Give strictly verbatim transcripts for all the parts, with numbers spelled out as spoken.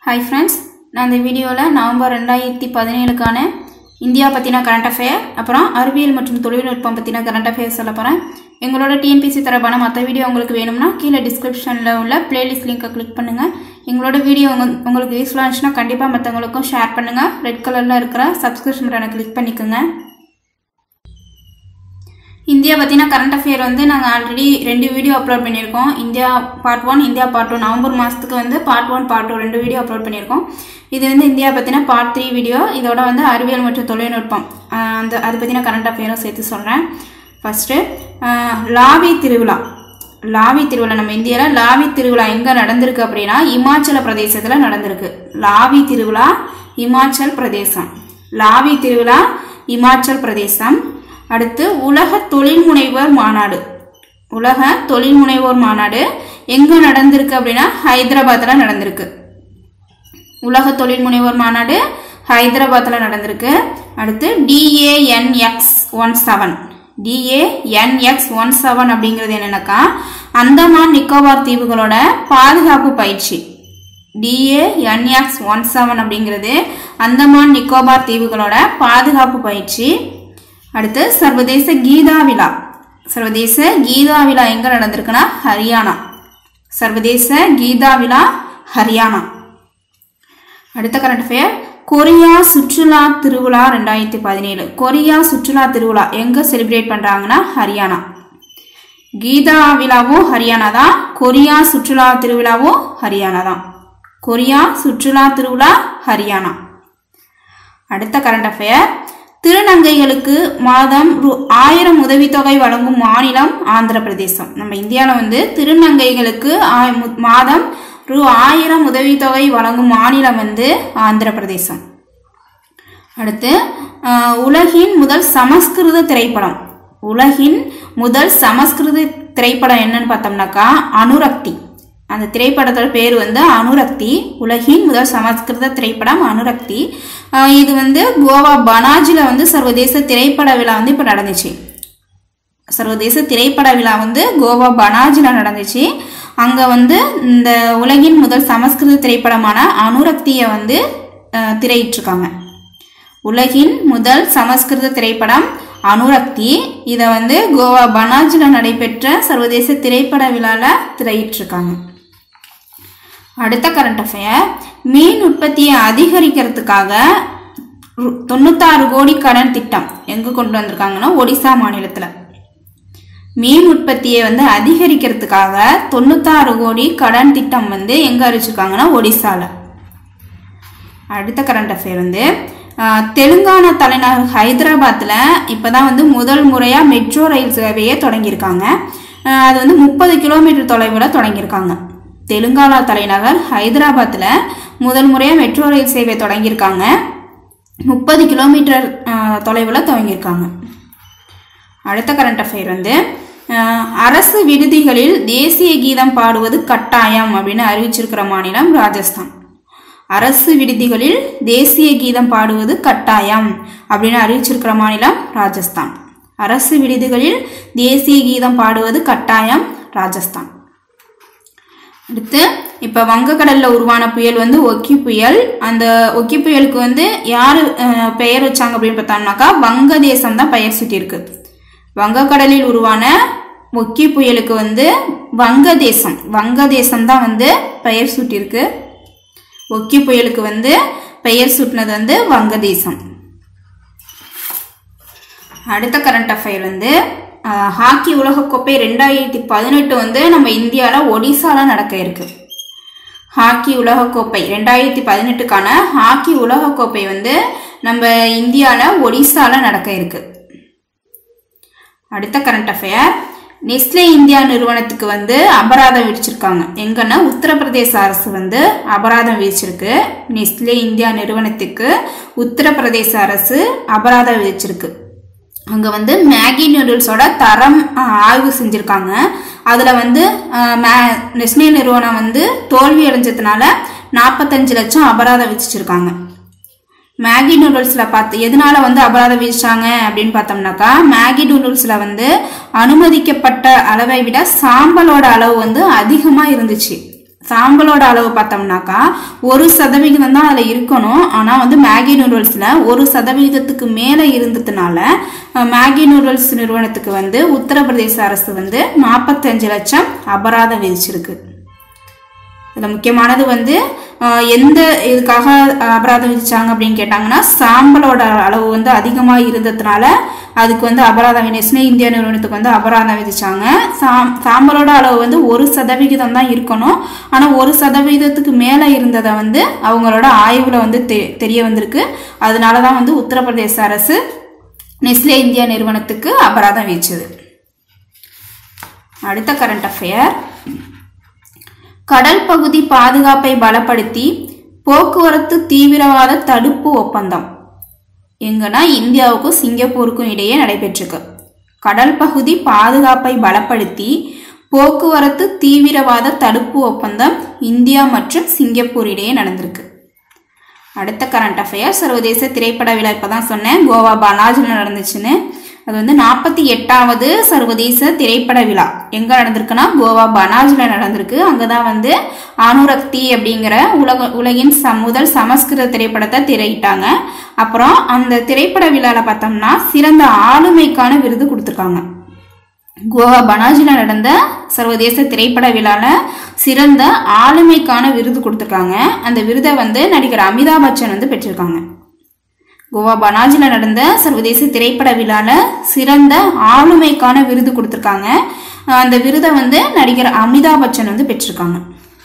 Hi friends, நான் இந்த வீடியோல நவம்பர் இரண்டாயிரத்து பதினேழு கான இந்தியா பத்தின கரண்ட் அஃபேர் அப்புறம் அறிவியல் மற்றும் தொழில்நுட்பம் பத்தின கரண்ட் அஃபேர் சொல்ல போறேன். எங்களோட T N P S C தரமான மத்த வீடியோ உங்களுக்கு வேணும்னா கீழ டிஸ்கிரிப்ஷன்ல உள்ள பிளேலிஸ்ட் லிங்கை கிளிக் பண்ணுங்க. எங்களோட வீடியோ உங்களுக்கு யூஸ்ஃபுல்லா இருந்துச்சுனா கண்டிப்பா மத்தவங்களுக்கும் ஷேர் பண்ணுங்க. ரெட் கலர்ல இருக்கிற சப்ஸ்கிரிப்ஷன் பட்டனை கிளிக் பண்ணிக்கங்க. இந்தியா பத்தின கரண்ட் அஃபேர் வந்து நாங்க ஆல்ரெடி ரெண்டு வீடியோ அப்லோட் பண்ணிருக்கோம். India part one, India part two. November மாசத்துக்கு வந்து பார்ட் ஒன், பார்ட் டூ ரெண்டு வீடியோ அப்லோட் பண்ணிருக்கோம். இது வந்து இந்தியா பத்தின பார்ட் த்ரீ வீடியோ. இதோட வந்து அறிவியல் மற்றும் தொழில்நுட்பம் அந்த அது பத்தின கரண்ட் அஃபேரும் சேர்த்து சொல்றேன். ஃபர்ஸ்ட் லாவி திருவிழா. லாவி திருவிழா நம்ம இந்தியால லாவி திருவிழா எங்க நடந்திருக்கு அப்படின்னா இமாச்சல பிரதேசத்துல நடந்திருக்கு. லாவி திருவிழா இமாச்சல் பிரதேசம். லாவி திருவிழா இமாச்சல் பிரதேசம். அடுத்து உலக தொழில் முனைவோர் மாநாடு. உலக தொழில் முனைவோர் மாநாடு எங்க நடந்திருக்கு அப்படின்னா ஹைதராபாத்ல நடந்திருக்கு. உலக தொழில் முனைவோர் மாநாடு ஹைதராபாத்ல நடந்திருக்கு. அடுத்து D A N X seventeen. D A N X seventeen அப்படிங்கிறது என்னன்னாக்கா அந்தமான் நிக்கோபார் தீவுகளோட பாதுகாப்பு பயிற்சி. D A N X seventeen அப்படிங்கிறது அந்தமான் நிக்கோபார் தீவுகளோட பாதுகாப்பு பயிற்சி. அடுத்து சர்வதேச கீதா விழா. சர்வதேச கீதா விழா எங்க நடந்திருக்குன்னா ஹரியானா. சர்வதேச கீதா விழா ஹரியானா. அடுத்த கரண்ட் அஃபேர் கொரியா சுற்றுலா திருவிழா ரெண்டாயிரத்தி பதினேழு. கொரியா சுற்றுலா திருவிழா எங்க செலிப்ரேட் பண்றாங்கன்னா ஹரியானா. கீதா விழாவும் ஹரியானா தான். கொரியா சுற்றுலா திருவிழாவும் ஹரியானா தான். கொரியா சுற்றுலா திருவிழா ஹரியானா. அடுத்த கரண்ட் அஃபேர் திருநங்கைகளுக்கு மாதம் ஆயிரம் உதவித்தொகை வழங்கும் மாநிலம் ஆந்திர பிரதேசம். நம்ம இந்தியாவில் வந்து திருநங்கைகளுக்கு மாதம் ரூ ஆயிரம் உதவித்தொகை வழங்கும் மாநிலம் வந்து ஆந்திர பிரதேசம். அடுத்து உலகின் முதல் சமஸ்கிருத திரைப்படம். உலகின் முதல் சமஸ்கிருத திரைப்படம் என்னன்னு பார்த்தோம்னாக்கா அனுரக்தி. அந்த திரைப்படத்தோட பேர் வந்து அனுரக்தி. உலகின் முதல் சமஸ்கிருத திரைப்படம் அனுரக்தி. இது வந்து கோவா பனாஜில வந்து சர்வதேச திரைப்பட விழா வந்து இப்ப நடந்துச்சு. சர்வதேச திரைப்பட விழா வந்து கோவா பனாஜில நடந்துச்சு. அங்க வந்து இந்த உலகின் முதல் சமஸ்கிருத திரைப்படமான அனுரக்தியை வந்து திரையிட்டிருக்காங்க. உலகின் முதல் சமஸ்கிருத திரைப்படம் அனுரக்தி. இதை வந்து கோவா பனாஜில நடைபெற்ற சர்வதேச திரைப்பட விழால திரையிட்டிருக்காங்க. அடுத்த கரண்ட் அஃபேர் மீன் உற்பத்தியை அதிகரிக்கிறதுக்காக தொண்ணூத்தாறு கோடி கடன் திட்டம் எங்க கொண்டு வந்திருக்காங்கன்னா ஒடிசா மாநிலத்துல. மீன் உற்பத்தியை வந்து அதிகரிக்கிறதுக்காக தொண்ணூத்தாறு கோடி கடன் திட்டம் வந்து எங்க அறிவிச்சிருக்காங்கன்னா ஒடிசால. அடுத்த கரண்ட் அஃபேர் வந்து தெலுங்கானா தலைநகர் ஹைதராபாத்ல இப்பதான் வந்து முதல் முறையா மெட்ரோ ரயில் சேவையை தொடங்கியிருக்காங்க. அது வந்து முப்பது கிலோமீட்டர் தொலைவில் தொடங்கியிருக்காங்க. தெலுங்கானா தலைநகர் ஹைதராபாத்ல முதல் முறையா மெட்ரோ ரயில் சேவை தொடங்கியிருக்காங்க. முப்பது கிலோமீட்டர் தொலைவில் தொடங்கியிருக்காங்க. அடுத்த கரண்ட் அஃபேர் வந்து அரசு விடுதிகளில் தேசிய கீதம் பாடுவது கட்டாயம் அப்படின்னு அறிவிச்சிருக்கிற மாநிலம் ராஜஸ்தான். அரசு விடுதிகளில் தேசிய கீதம் பாடுவது கட்டாயம் அப்படின்னு அறிவிச்சிருக்கிற மாநிலம் ராஜஸ்தான். அரசு விடுதிகளில் தேசிய கீதம் பாடுவது கட்டாயம் ராஜஸ்தான். அடுத்து இப்ப வங்கக்கடல்ல உருவான புயல் வந்து ஒக்கி புயல். அந்த ஒக்கி புயலுக்கு வந்து யாரு பெயர் வச்சாங்க அப்படின்னு பார்த்தோம்னாக்கா வங்கதேசம் தான் பெயர் சூட்டியிருக்கு. வங்கக்கடலில் உருவான ஒக்கி புயலுக்கு வந்து வங்கதேசம் வங்கதேசம் தான் வந்து பெயர் சூட்டியிருக்கு. ஒக்கி புயலுக்கு வந்து பெயர் சூட்டினது வந்து வங்கதேசம். அடுத்த கரண்ட் அஃபேர் வந்து ஹாக்கி உலகக்கோப்பை ரெண்டாயிரத்தி பதினெட்டு வந்து நம்ம இந்தியால ஒடிசால நடக்க இருக்கு. ஹாக்கி உலகக்கோப்பை ரெண்டாயிரத்தி பதினெட்டுக்கான ஹாக்கி உலகக்கோப்பை வந்து நம்ம இந்தியால ஒடிசால நடக்க இருக்கு. அடுத்த கரண்ட் அஃபேர் நெஸ்லே இந்தியா நிறுவனத்துக்கு வந்து அபராதம் விதிச்சிருக்காங்க. எங்கன்னா உத்தரப்பிரதேச அரசு வந்து அபராதம் விதிச்சிருக்கு. நெஸ்லே இந்தியா நிறுவனத்துக்கு உத்தரப்பிரதேச அரசு அபராதம் விதிச்சிருக்கு. அங்க வந்து மேகி நூடுல்ஸோட தரம் ஆய்வு செஞ்சிருக்காங்க. அதுல வந்து நெஸ்லே நிறுவனம் வந்து தோல்வி அடைஞ்சதுனால நாற்பத்தஞ்சு லட்சம் அபராதம் விதிச்சிருக்காங்க. மேகி நூடுல்ஸ்ல பார்த்து எதனால வந்து அபராதம் விதிச்சாங்க அப்படின்னு பார்த்தோம்னாக்கா மேகி நூடுல்ஸ்ல வந்து அனுமதிக்கப்பட்ட அளவை விட சாம்பலோட அளவு வந்து அதிகமா இருந்துச்சு. சாம்பலோட அளவு பார்த்தோம்னாக்கா ஒரு சதவிகிதம் தான் அதில் இருக்கணும். ஆனால் வந்து மேகி நூடுல்ஸில் ஒரு சதவிகிதத்துக்கு மேலே இருந்ததுனால மேகி நூடுல்ஸ் நிறுவனத்துக்கு வந்து உத்தரப்பிரதேச அரசு வந்து நாற்பத்தஞ்சு லட்சம் அபராதம் விதிச்சிருக்கு. இதில் முக்கியமானது வந்து எந்த இதுக்காக அபராதம் விதிச்சாங்க அப்படின்னு கேட்டாங்கன்னா, சாம்பலோட அளவு வந்து அதிகமாக இருந்ததுனால அதுக்கு வந்து அபராதம் விதிச்சுன்னு இந்திய நிறுவனத்துக்கு வந்து அபராதம் விதிச்சாங்க. சாம் சாம்பலோட அளவு வந்து ஒரு சதவிகிதம் தான் இருக்கணும். ஆனால் ஒரு சதவிகிதத்துக்கு மேலே இருந்ததை வந்து அவங்களோட ஆய்வில் வந்து தெ தெரிய வந்திருக்கு. அதனால தான் வந்து உத்தரப்பிரதேச அரசு நெஸ்லே இந்தியா நிறுவனத்துக்கு அபராதம் விதிச்சது. அடுத்த கரண்ட் அஃபேர், கடல் பகுதி பாதுகாப்பை பலப்படுத்தி போக்குவரத்து தீவிரவாத தடுப்பு ஒப்பந்தம் எங்கன்னா இந்தியாவுக்கும் சிங்கப்பூருக்கும் இடையே நடைபெற்றிருக்கு. கடல் பகுதி பாதுகாப்பை பலப்படுத்தி போக்குவரத்து தீவிரவாத தடுப்பு ஒப்பந்தம் இந்தியா மற்றும் சிங்கப்பூர் இடையே நடந்திருக்கு. அடுத்த கரண்ட் அஃபேர், சர்வதேச திரைப்பட விழா இப்போ தான் சொன்னேன், கோவா பனாஜில் நடந்துச்சுன்னு. அது வந்து நாற்பத்தி எட்டாவது சர்வதேச திரைப்பட விழா எங்கே நடந்திருக்குன்னா கோவா பனாஜில் நடந்திருக்கு. அங்கே தான் வந்து அனுரக்தி அப்படிங்கிற உலக உலகின் ச முதல் சமஸ்கிருத திரைப்படத்தை திரையிட்டாங்க. அப்புறம் அந்த திரைப்பட விழாவில் பார்த்தோம்னா சிறந்த ஆளுமைக்கான விருது கொடுத்துருக்காங்க. கோவா பனாஜில் நடந்த சர்வதேச திரைப்பட விழாவில் சிறந்த ஆளுமைக்கான விருது கொடுத்துருக்காங்க. அந்த விருதை வந்து நடிகர் அமிதாப் பச்சன் வந்து பெற்றிருக்காங்க. கோவா பனாஜில் நடந்த சர்வதேச திரைப்பட விழாவில் சிறந்த ஆளுமைக்கான விருது கொடுத்துருக்காங்க. அந்த விருதை வந்து நடிகர் அமிதாப் பச்சன் வந்து பெற்றிருக்காங்க.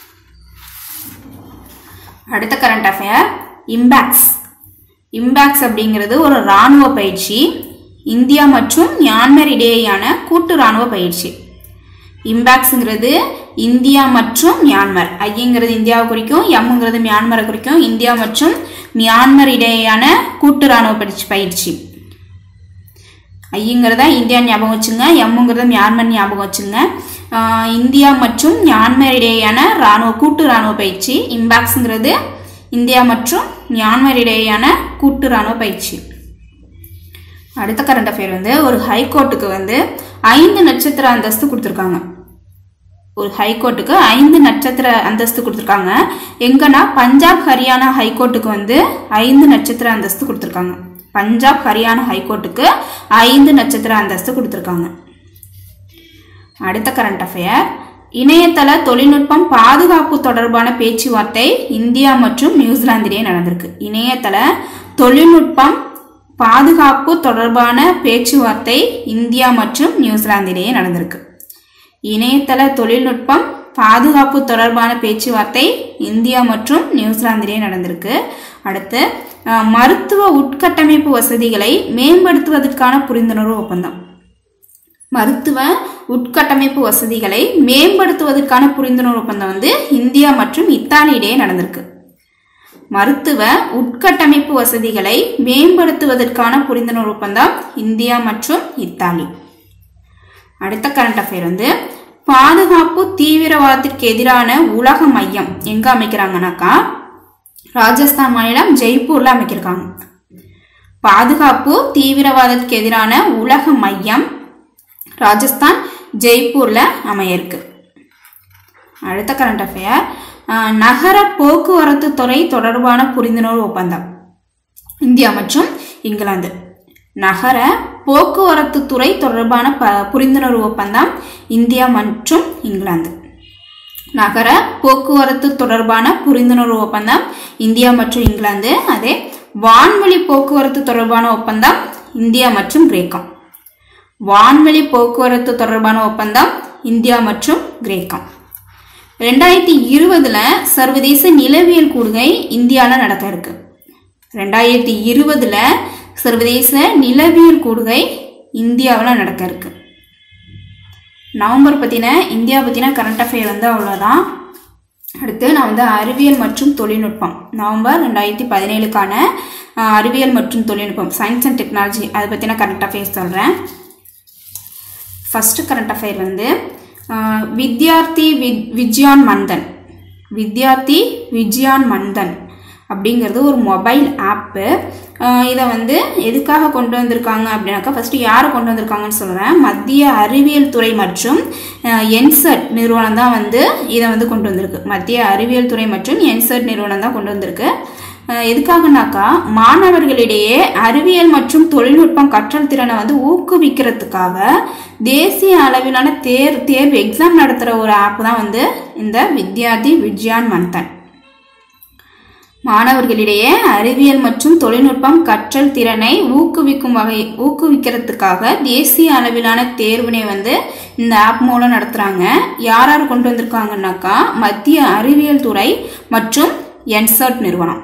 அடுத்த கரண்ட் அஃபேர், இம்பேக்ஸ். இம்பேக்ஸ் அப்படிங்கிறது ஒரு இராணுவ பயிற்சி, இந்தியா மற்றும் மியான்மர் இடையேயான கூட்டு இராணுவ பயிற்சி. இம்பேக்ஸ்ங்கிறது இந்தியா மற்றும் மியான்மர், ஐங்கிறது இந்தியாவை குறிக்கும், எம்ங்கிறது மியான்மரை குறிக்கும். இந்தியா மற்றும் மியான்மர் இடையேயான கூட்டு இராணுவ பயிற்சி பயிற்சி ஐங்கிறத இந்தியா ஞாபகம் வச்சுங்க, எம்ங்கிறத மியான்மர் ஞாபகம் வச்சுங்க. இந்தியா மற்றும் மியான்மர் இடையேயான இராணுவ கூட்டு இராணுவ பயிற்சி. இம்பேக்ஸ்ங்கிறது இந்தியா மற்றும் மியான்மர் இடையேயான கூட்டு இராணுவ பயிற்சி. அடுத்த கரண்ட் அஃபேர் வந்து ஒரு ஹைகோர்ட்டுக்கு வந்து ஐந்து நட்சத்திர அந்தஸ்து கொடுத்துருக்காங்க. ஒரு ஹைகோர்ட்டுக்கு ஐந்து நட்சத்திர அந்தஸ்து கொடுத்துருக்காங்க. எங்கன்னா பஞ்சாப் ஹரியானா ஹைகோர்ட்டுக்கு வந்து ஐந்து நட்சத்திர அந்தஸ்து கொடுத்துருக்காங்க. பஞ்சாப் ஹரியானா ஹைகோர்ட்டுக்கு ஐந்து நட்சத்திர அந்தஸ்து கொடுத்துருக்காங்க. அடுத்த கரண்ட் அஃபேர், இணையதள தொழில்நுட்பம் பாதுகாப்பு தொடர்பான பேச்சுவார்த்தை இந்தியா மற்றும் நியூசிலாந்து இடையே நடந்திருக்கு. இணையதள தொழில்நுட்பம் பாதுகாப்பு தொடர்பான பேச்சுவார்த்தை இந்தியா மற்றும் நியூசிலாந்து இடையே நடந்திருக்கு. இணையதள தொழில்நுட்பம் பாதுகாப்பு தொடர்பான பேச்சுவார்த்தை இந்தியா மற்றும் நியூசிலாந்து இடையே நடந்திருக்கு. அடுத்து மருத்துவ உட்கட்டமைப்பு வசதிகளை மேம்படுத்துவதற்கான புரிந்துணர்வு ஒப்பந்தம். மருத்துவ உட்கட்டமைப்பு வசதிகளை மேம்படுத்துவதற்கான புரிந்துணர்வு ஒப்பந்தம் வந்து இந்தியா மற்றும் இத்தாலி இடையே நடந்திருக்கு. மருத்துவ உட்கட்டமைப்பு வசதிகளை மேம்படுத்துவதற்கான புரிந்துணர்வு ஒப்பந்தம் இந்தியா மற்றும் இத்தாலி. அடுத்த கரண்ட் அஃபேர் வந்து பாதுகாப்பு தீவிரவாதத்திற்கு எதிரான உலக மையம் எங்க அமைக்கிறாங்கன்னாக்கா ராஜஸ்தான் மாநிலம் ஜெய்ப்பூர்ல அமைக்கிறாங்க. பாதுகாப்பு தீவிரவாதத்துக்கு எதிரான உலக மையம் ராஜஸ்தான் ஜெய்ப்பூர்ல அமையிருக்கு. அடுத்த கரண்ட் அஃபேர், நகர போக்குவரத்து துறை தொடர்பான புரிந்துணர்வு ஒப்பந்தம் இந்தியா மற்றும் இங்கிலாந்து. நகர போக்குவரத்து துறை தொடர்பான ப புரிந்துணர்வு ஒப்பந்தம் இந்தியா மற்றும் இங்கிலாந்து. நகர போக்குவரத்து தொடர்பான புரிந்துணர்வு ஒப்பந்தம் இந்தியா மற்றும் இங்கிலாந்து. அதே வான்வெளி போக்குவரத்து தொடர்பான ஒப்பந்தம் இந்தியா மற்றும் கிரேக்கம். வான்வெளி போக்குவரத்து தொடர்பான ஒப்பந்தம் இந்தியா மற்றும் கிரேக்கம். ரெண்டாயிரத்தி இருபதுல சர்வதேச நிலவியல் கூடுகை இந்தியாவில் நடக்க இருக்கு. ரெண்டாயிரத்தி இருபதுல சர்வதேச நிலவியல் கூடுகை இந்தியாவில் நடக்க இருக்கு. நவம்பர் பற்றின இந்தியா பற்றின கரண்ட் அஃபேர் வந்து அவ்வளோதான். அடுத்து நான் வந்து அறிவியல் மற்றும் தொழில்நுட்பம் நவம்பர் ரெண்டாயிரத்தி பதினேழுக்கான அறிவியல் மற்றும் தொழில்நுட்பம் சயின்ஸ் அண்ட் டெக்னாலஜி அதை பற்றின கரண்ட் அஃபேர் சொல்கிறேன். ஃபஸ்ட்டு கரண்ட் அஃபேர் வந்து வித்யார்த்தி வித் விஜயான் மந்தன் வித்யார்த்தி விஜயான் மந்தன் அப்படிங்கிறது ஒரு மொபைல் ஆப்பு. இதை வந்து எதுக்காக கொண்டு வந்திருக்காங்க அப்படின்னாக்கா ஃபஸ்ட்டு யாரை கொண்டு வந்திருக்காங்கன்னு சொல்கிறேன். மத்திய அறிவியல் துறை மற்றும் என்செட் நிறுவனம் தான் வந்து இதை வந்து கொண்டு வந்திருக்கு. மத்திய அறிவியல் துறை மற்றும் என்செட் நிறுவனம் தான் கொண்டு வந்திருக்கு. எதுக்காகனாக்கா மாணவர்களிடையே அறிவியல் மற்றும் தொழில்நுட்பம் கற்றல் திறனை வந்து ஊக்குவிக்கிறதுக்காக தேசிய அளவிலான தேர் தேர்வு எக்ஸாம் நடத்துகிற ஒரு ஆப் தான் வந்து இந்த வித்யார்த்தி விஜயான் மன்தன். மாணவர்களிடையே அறிவியல் மற்றும் தொழில்நுட்பம் கற்றல் திறனை ஊக்குவிக்கும் வகை ஊக்குவிக்கிறதுக்காக தேசிய அளவிலான தேர்வினை வந்து இந்த ஆப் மூலம் நடத்துகிறாங்க. யார் யார் கொண்டு வந்திருக்காங்கன்னாக்கா மத்திய அறிவியல் துறை மற்றும் என்செட் நிறுவனம்.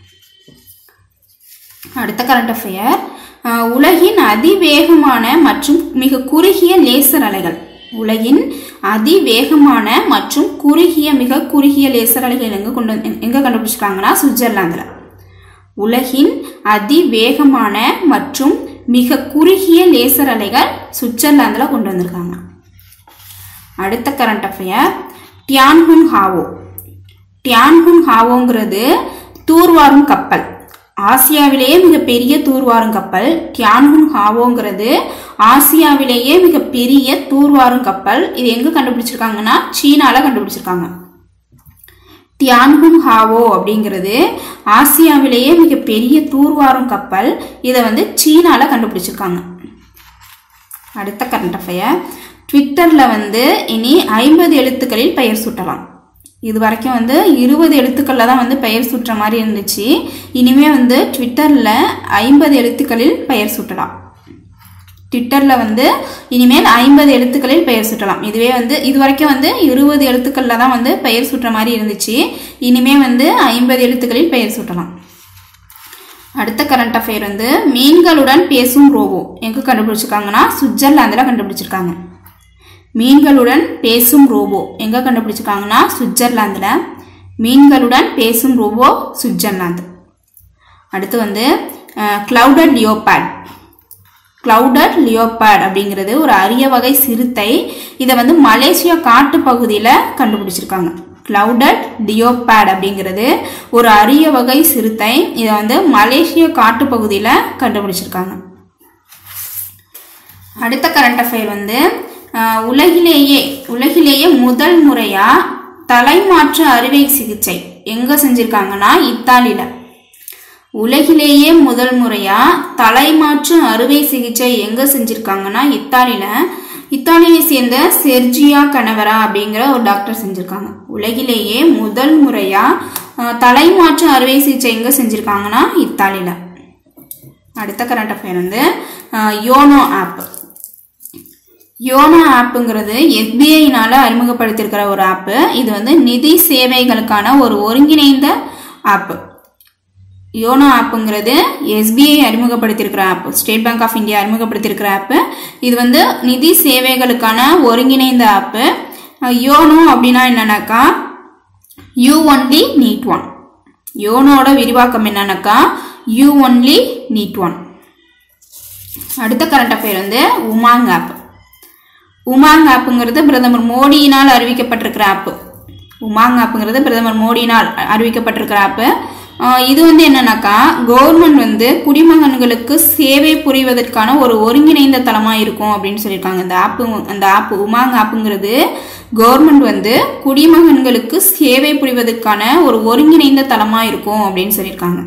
அடுத்த கரண்ட் அஃபேர், உலகின் அதிவேகமான மற்றும் மிக குறுகிய லேசர் அலைகள். உலகின் அதிவேகமான மற்றும் குறுகிய மிக குறுகிய லேசர் அலைகள் எங்கே கொண்டு எங்கே கண்டுபிடிச்சிருக்காங்கன்னா சுவிட்சர்லாந்தில். உலகின் அதிவேகமான மற்றும் மிக குறுகிய லேசர் அலைகள் சுவிட்சர்லாந்தில் கொண்டு வந்திருக்காங்க. அடுத்த கரண்ட் அஃபேர், டியான்ஹுன் ஹாவோ. டியான்ஹுன் ஹாவோங்கிறது தூர்வாரும் கப்பல். ஆசியாவிலேயே மிகப்பெரிய தூர்வாரும் கப்பல். டியான்ஹுன் ஹாவோங்கிறது ஆசியாவிலேயே மிகப்பெரிய தூர்வாரும் கப்பல். இது எங்கே கண்டுபிடிச்சிருக்காங்கன்னா சீனால கண்டுபிடிச்சிருக்காங்க. டியான்ஹுன் ஹாவோ அப்படிங்கிறது ஆசியாவிலேயே மிகப்பெரிய தூர்வாரும் கப்பல். இதை வந்து சீனால கண்டுபிடிச்சிருக்காங்க. அடுத்த கரண்ட் அஃபேர், ட்விட்டரில் வந்து இனி ஐம்பது எழுத்துக்களில் பெயர் சூட்டலாம். இது வரைக்கும் வந்து இருபது எழுத்துக்களில் தான் வந்து பெயர் சூட்டுற மாதிரி இருந்துச்சு. இனிமேல் வந்து ட்விட்டரில் ஐம்பது எழுத்துக்களில் பெயர் சூட்டலாம். ட்விட்டரில் வந்து இனிமேல் ஐம்பது எழுத்துக்களில் பெயர் சூட்டலாம். இதுவே வந்து இது வரைக்கும் வந்து இருபது எழுத்துக்களில் தான் வந்து பெயர் சூட்டுற மாதிரி இருந்துச்சு. இனிமேல் வந்து ஐம்பது எழுத்துக்களில் பெயர் சூட்டலாம். அடுத்த கரண்ட் அஃபேர் வந்து மீன்களுடன் பேசும் ரோபோ எங்கே கண்டுபிடிச்சிருக்காங்கன்னா சுவிட்சர்லாந்தில் கண்டுபிடிச்சிருக்காங்க. மீன்களுடன் பேசும் ரோபோ எங்கே கண்டுபிடிச்சிருக்காங்கன்னா சுவிட்சர்லாந்தில். மீன்களுடன் பேசும் ரோபோ சுவிட்சர்லாந்து. அடுத்து வந்து கிளவுடட் லியோபாட். கிளவுடட் லியோபாட் அப்படிங்கிறது ஒரு அரிய வகை சிறுத்தை. இதை வந்து மலேசியா காட்டு பகுதியில் கண்டுபிடிச்சிருக்காங்க. கிளவுடட் லியோபாட் அப்படிங்கிறது ஒரு அரிய வகை சிறுத்தை. இதை வந்து மலேசியா காட்டு பகுதியில் கண்டுபிடிச்சிருக்காங்க. அடுத்த கரண்ட் அஃபேர் வந்து உலகிலேயே உலகிலேயே முதல் முறையா தலைமாற்று அறுவை சிகிச்சை எங்க செஞ்சிருக்காங்கன்னா இத்தாலியில. உலகிலேயே முதல் முறையா தலைமாற்று அறுவை சிகிச்சை எங்க செஞ்சிருக்காங்கன்னா இத்தாலியில. இத்தாலியை சேர்ந்த செர்ஜியா கனவரா அப்படிங்கிற ஒரு டாக்டர் செஞ்சிருக்காங்க. உலகிலேயே முதல் முறையா தலைமாற்று அறுவை சிகிச்சை எங்க செஞ்சிருக்காங்கன்னா இத்தாலியில. அடுத்த கரண்ட் அஃபேர் வந்து யோனோ ஆப். யோனோ ஆப்புங்கிறது எஸ்பிஐனால அறிமுகப்படுத்தியிருக்கிற ஒரு ஆப்பு. இது வந்து நிதி சேவைகளுக்கான ஒரு ஒருங்கிணைந்த ஆப்பு. யோனோ ஆப்புங்கிறது எஸ்பிஐ அறிமுகப்படுத்தியிருக்கிற app. State Bank of India அறிமுகப்படுத்தியிருக்கிற ஆப்பு. இது வந்து நிதி சேவைகளுக்கான ஒருங்கிணைந்த ஆப்பு. யோனோ அப்படின்னா என்னன்னாக்கா யூ ஒன்லி நீட் ஒன். யோனோட விரிவாக்கம் என்னன்னாக்கா யூ ஒன்லி நீட் ஒன். அடுத்த கரண்ட் அஃபேர் வந்து உமாங் ஆப். உமாங் ஆப்புங்கிறது பிரதமர் மோடியினால் அறிவிக்கப்பட்டிருக்கிற ஆப்பு. உமாங் ஆப்புங்கிறது பிரதமர் மோடியினால் அறிவிக்கப்பட்டிருக்கிற ஆப்பு. இது வந்து என்னன்னாக்கா கவர்மெண்ட் வந்து குடிமகன்களுக்கு சேவை புரிவதற்கான ஒரு ஒருங்கிணைந்த தளமாக இருக்கும் அப்படின்னு சொல்லியிருக்காங்க. இந்த ஆப்பு அந்த ஆப்பு உமாங் ஆப்புங்கிறது கவர்மெண்ட் வந்து குடிமகன்களுக்கு சேவை புரிவதற்கான ஒரு ஒருங்கிணைந்த தளமாக இருக்கும் அப்படின்னு சொல்லியிருக்காங்க.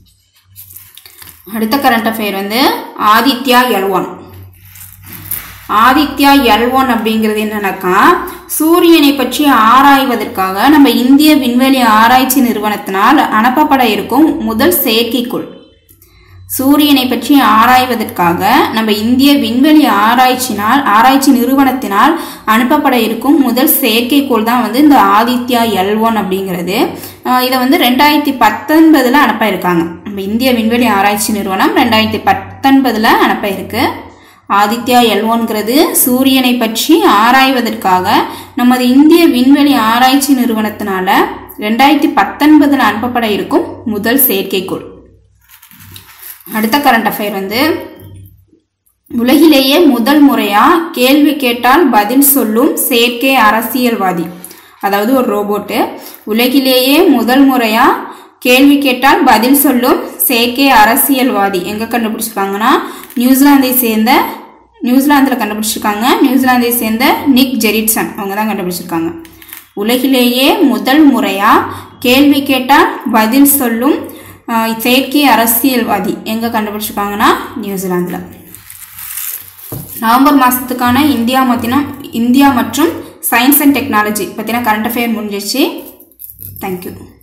அடுத்த கரண்ட் அஃபேர் வந்து Aditya L one. Aditya L one அப்படிங்கிறது என்னன்னாக்கா சூரியனை பற்றி ஆராய்வதற்காக நம்ம இந்திய விண்வெளி ஆராய்ச்சி நிறுவனத்தினால் அனுப்பப்பட இருக்கும் முதல் செயற்கைக்கோள். சூரியனை பற்றி ஆராய்வதற்காக நம்ம இந்திய விண்வெளி ஆராய்ச்சினால் ஆராய்ச்சி நிறுவனத்தினால் அனுப்பப்பட இருக்கும் முதல் செயற்கைக்கோள் தான் வந்து இந்த ஆதித்யா எல் ஒன் அப்படிங்கிறது. இதை வந்து ரெண்டாயிரத்தி பத்தொன்பதுல அனுப்ப இருக்காங்க. நம்ம இந்திய விண்வெளி ஆராய்ச்சி நிறுவனம் ரெண்டாயிரத்தி பத்தொன்பதுல அனுப்ப இருக்கு. ஆதித்யா எல் ஒன்ங்கிறது சூரியனை பற்றி ஆராய்வதற்காக நமது இந்திய விண்வெளி ஆராய்ச்சி நிறுவனத்தினால ரெண்டாயிரத்தி பத்தொன்பதுல அனுப்பப்பட இருக்கும் முதல் செயற்கைக்கோள். அடுத்த கரண்ட் அஃபேர் வந்து உலகிலேயே முதல் முறையா கேள்வி கேட்டால் பதில் சொல்லும் செயற்கை அரசியல்வாதி, அதாவது ஒரு ரோபோட்டு. உலகிலேயே முதல் முறையா கேள்வி கேட்டால் பதில் சொல்லும் செயற்கை அரசியல்வாதி எங்கே கண்டுபிடிச்சிருக்காங்கன்னா நியூசிலாந்தை சேர்ந்த நியூசிலாந்தில் கண்டுபிடிச்சிருக்காங்க. நியூசிலாந்தை சேர்ந்த நிக் ஜெரிட்சன் அவங்க தான் கண்டுபிடிச்சிருக்காங்க. உலகிலேயே முதல் முறையாக கேள்வி கேட்டால் பதில் சொல்லும் செயற்கை அரசியல்வாதி எங்கே கண்டுபிடிச்சிருக்காங்கன்னா நியூசிலாந்தில். நவம்பர் மாதத்துக்கான இந்தியா மத்தின இந்தியா மற்றும் சயின்ஸ் அண்ட் டெக்னாலஜி பற்றின கரண்ட் அஃபேர் முடிஞ்சிச்சு. தேங்க்யூ.